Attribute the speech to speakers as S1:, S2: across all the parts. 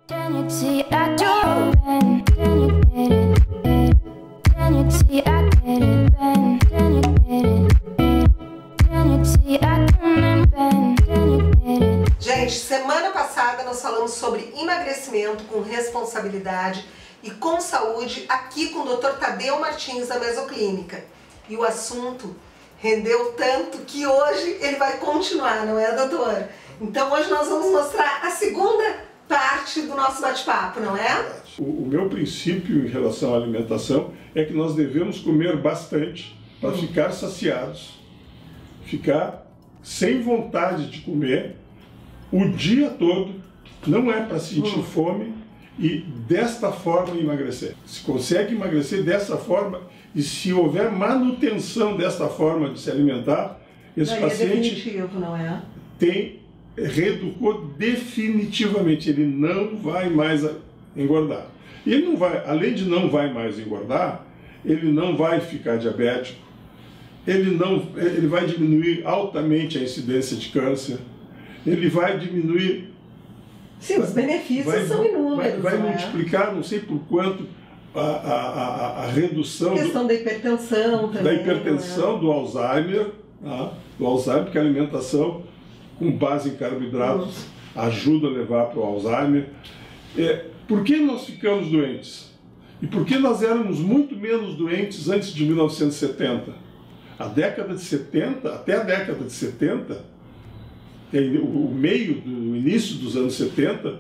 S1: Gente, semana passada nós falamos sobre emagrecimento com responsabilidade e com saúde aqui com o Dr. Tadeu Martins da Mesoclínica. E o assunto rendeu tanto que hoje ele vai continuar, não é, doutor? Então hoje nós vamos mostrar a segunda parte do nosso bate-papo, não é?
S2: O meu princípio em relação à alimentação é que nós devemos comer bastante para ficar saciados, ficar sem vontade de comer o dia todo, não é para sentir fome e desta forma emagrecer. Se consegue emagrecer dessa forma e se houver manutenção desta forma de se alimentar, esse paciente
S1: definitivo, não é?
S2: Reeducou definitivamente, ele não vai mais engordar. E ele não vai, além de não vai mais engordar, ele não vai ficar diabético, ele vai diminuir altamente a incidência de câncer, ele vai diminuir...
S1: Sim, os benefícios são inúmeros.
S2: Vai multiplicar, não sei por quanto, a redução...
S1: A questão da hipertensão também.
S2: Da hipertensão, do Alzheimer, do Alzheimer, porque a alimentação com base em carboidratos ajuda a levar para o Alzheimer. Por que nós ficamos doentes? E por que nós éramos muito menos doentes antes de 1970? Até a década de 70, o meio do início dos anos 70,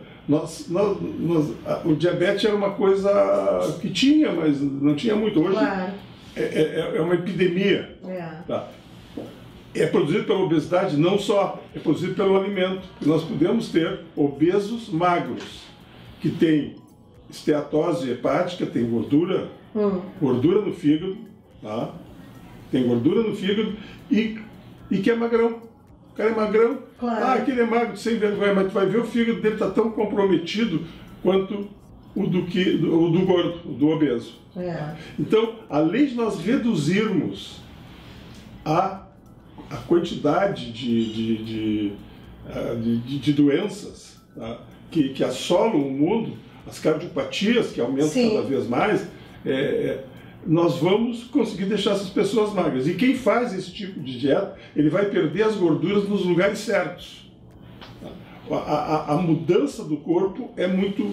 S2: o diabetes era uma coisa que tinha, mas não tinha muito. Hoje é uma epidemia. Tá? É produzido pela obesidade, não só, é produzido pelo alimento. Nós podemos ter obesos magros, que tem esteatose hepática, tem gordura, gordura no fígado, tá? Tem gordura no fígado e que é magrão. O cara é magrão, aquele é magro, sem vergonha, mas tu vai ver o fígado dele está tão comprometido quanto o do gordo, o do obeso. Então, além de nós reduzirmos a quantidade de doenças, tá, que assolam o mundo, as cardiopatias que aumentam cada vez mais, nós vamos conseguir deixar essas pessoas magras. E quem faz esse tipo de dieta, ele vai perder as gorduras nos lugares certos. A mudança do corpo é muito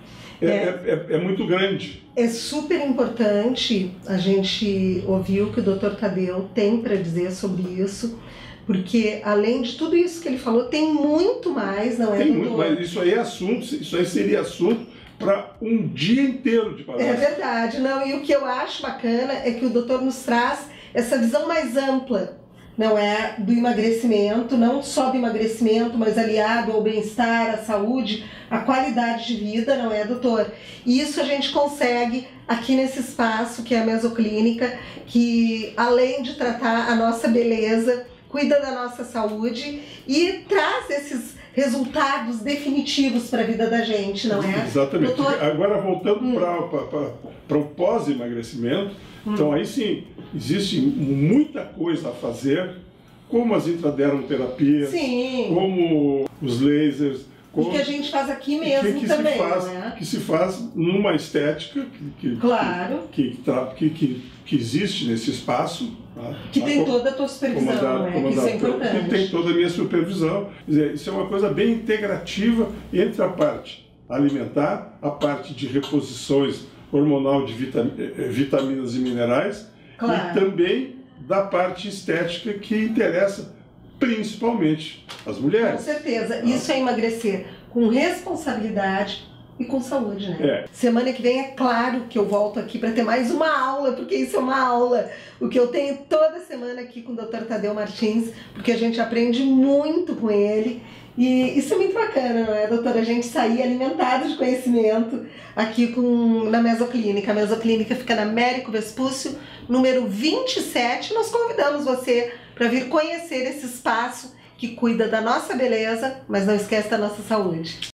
S2: grande.
S1: É super importante a gente ouvir o que o Dr. Tadeu tem para dizer sobre isso, porque além de tudo isso que ele falou, tem muito mais, não é,
S2: Tem
S1: doutor?
S2: muito mais, isso aí seria assunto para um dia inteiro de palestra.
S1: É verdade, não, e o que eu acho bacana é que o doutor nos traz essa visão mais ampla, não é, do emagrecimento, não só do emagrecimento, mas aliado ao bem-estar, à saúde, à qualidade de vida, não é, doutor? E isso a gente consegue aqui nesse espaço que é a Mesoclínica, que além de tratar a nossa beleza, cuida da nossa saúde e traz esses resultados definitivos para a vida da gente, não é?
S2: Exatamente.
S1: Doutor...
S2: Agora voltando para o pós-emagrecimento, então aí sim, existe muita coisa a fazer, como as intradermoterapias, como os lasers,
S1: e que a gente faz aqui mesmo também,
S2: que se faz numa estética que existe nesse espaço.
S1: Que tem toda a tua supervisão, né? Isso é importante.
S2: Que tem toda a minha supervisão. Quer dizer, isso é uma coisa bem integrativa entre a parte alimentar, a parte de reposições hormonal de vitaminas e minerais, e também da parte estética que interessa principalmente as mulheres.
S1: Com certeza. Isso é emagrecer com responsabilidade e com saúde, né? Semana que vem é claro que eu volto aqui para ter mais uma aula, porque isso é uma aula. O que eu tenho toda semana aqui com o Dr. Tadeu Martins, porque a gente aprende muito com ele. E isso é muito bacana, não é, doutora? A gente sair alimentado de conhecimento aqui na Mesoclínica. A Mesoclínica fica na Américo Vespúcio, número 27. Nós convidamos você para vir conhecer esse espaço que cuida da nossa beleza, mas não esquece da nossa saúde.